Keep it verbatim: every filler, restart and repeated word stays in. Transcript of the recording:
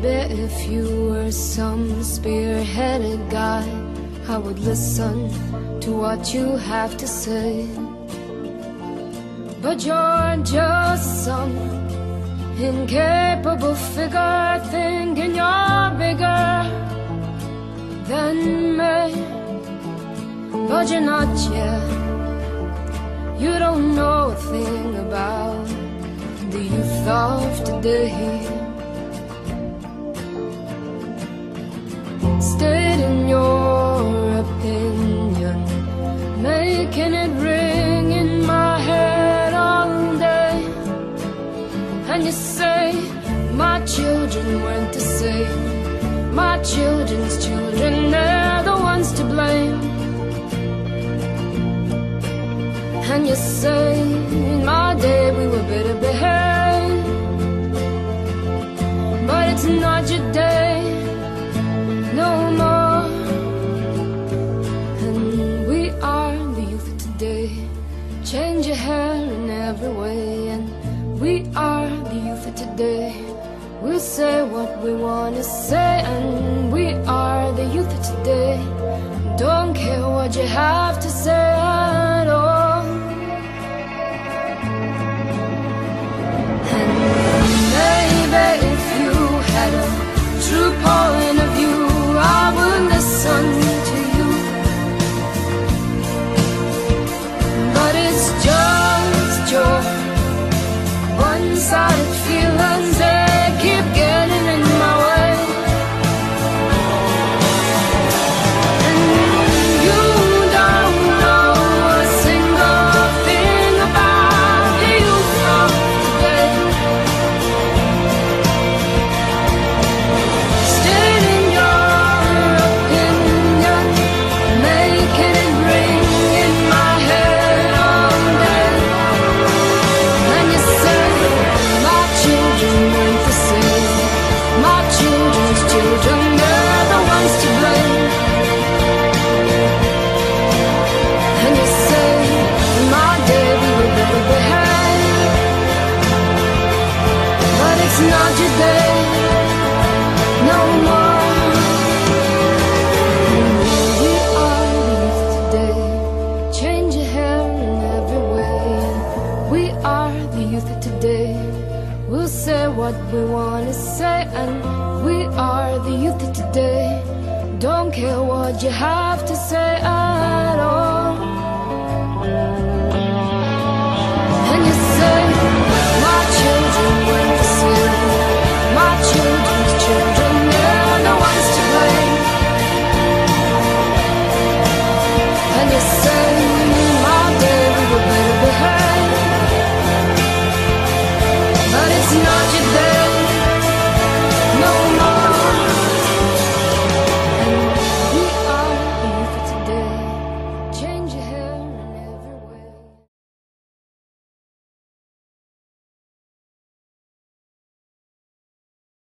Maybe if you were some spearheaded guy, I would listen to what you have to say. But you're just some incapable figure, thinking you're bigger than me. But you're not yet. You don't know a thing about the youth of today. Stating your opinion, making it ring in my head all day. And you say my children weren't the same, my children's children, they're the ones to blame. And you say in my day we were better behaved, but it's not your day no more. And we are the youth of today. Change your hair in every way. And we are the youth of today. We'll say what we want to say. And we are the youth of today. Don't care what you have to say at all. Maybe if you had a true point of view, I would listen to you. But it's just your one-sided feelings, they keep getting in my way. And you don't know a single thing about the youth of today. Not your day, no more. And we are the youth today. Change your hair in every way. We are the youth of today. We'll say what we want to say. And we are the youth of today. Don't care what you have to say.